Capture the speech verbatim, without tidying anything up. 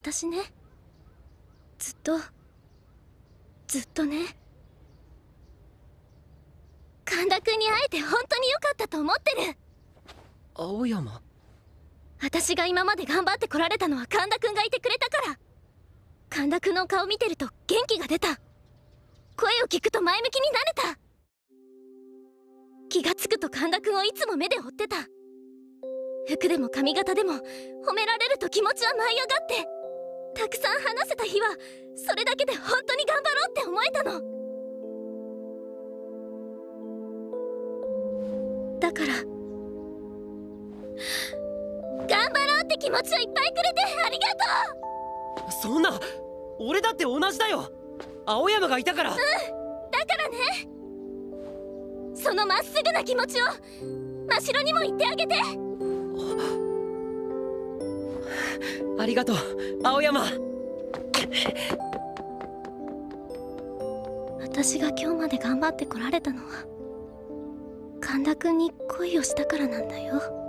私ね、ずっとずっとね、神田くんに会えて本当に良かったと思ってる。 青山。 私が今まで頑張ってこられたのは神田くんがいてくれたから。神田くんの顔見てると元気が出た。声を聞くと前向きになれた。気がつくと神田くんをいつも目で追ってた。服でも髪型でも褒められると気持ちは舞い上がって、たくさん話せた日はそれだけで本当に頑張ろうって思えたの。だから頑張ろうって気持ちをいっぱいくれてありがとう。 そんな、俺だって同じだよ。青山がいたから。うん、 だからね、そのまっすぐな気持ちを真白にも言ってあげて。 ありがとう、青山。 私が今日まで頑張ってこられたのは神田くんに恋をしたからなんだよ。